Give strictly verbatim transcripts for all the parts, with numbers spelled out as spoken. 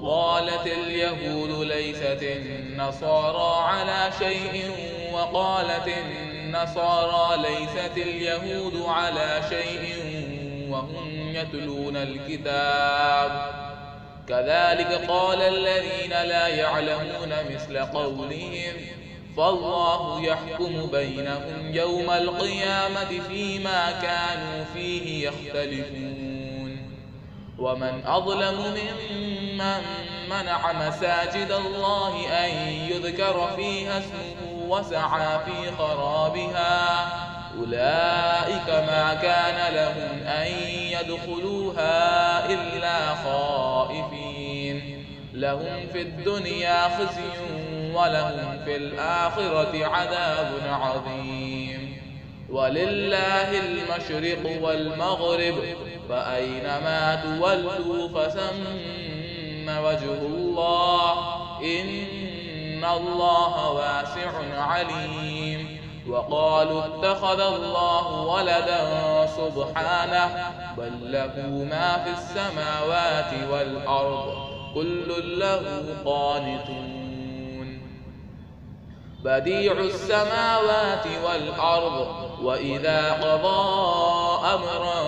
وقالت اليهود ليست النصارى على شيء وقالت النصارى ليست اليهود على شيء وهم يتلون الكتاب كذلك قال الذين لا يعلمون مثل قولهم فالله يحكم بينهم يوم القيامة فيما كانوا فيه يختلفون ومن أظلم ممن منع مساجد الله أن يذكر فيها اسمه وسعى في خرابها أولئك ما كان لهم أن يدخلوها إلا خائفين لهم في الدنيا خزي ولهم في الآخرة عذاب عظيم ولله المشرق والمغرب فأينما تولوا فثم وجه الله إن الله واسع عليم وقالوا اتخذ الله ولدا سبحانه بل له ما في السماوات والأرض كل له قانتون بديع السماوات والأرض وإذا قضى أمرا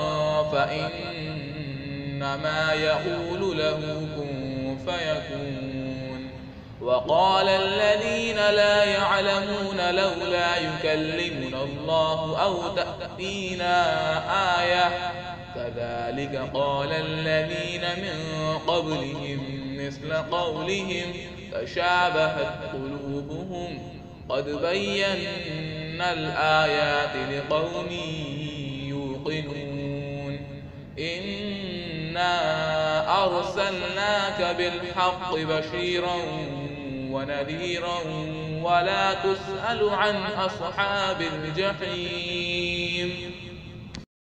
فإنما يقول له كن فيكون وقال الذين لا يعلمون لولا يكلمنا الله أو تأتينا آية كذلك قال الذين من قبلهم مثل قولهم تشابهت قلوبهم قد بينا الآيات لقوم يوقنون إنا أرسلناك بالحق بشيرا ونذيرا ولا تسأل عن أصحاب الجحيم